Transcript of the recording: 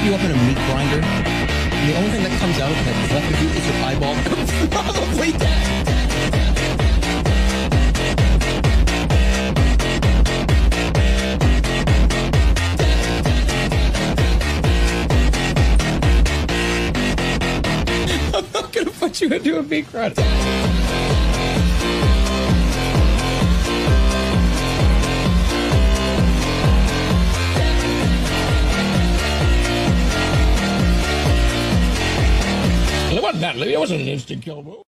you up in a meat grinder, and the only thing that comes out that's left of you is your eyeball? Probably that. I'm not gonna put you into a meat grinder. It wasn't that, Lee. It wasn't an instant kill move.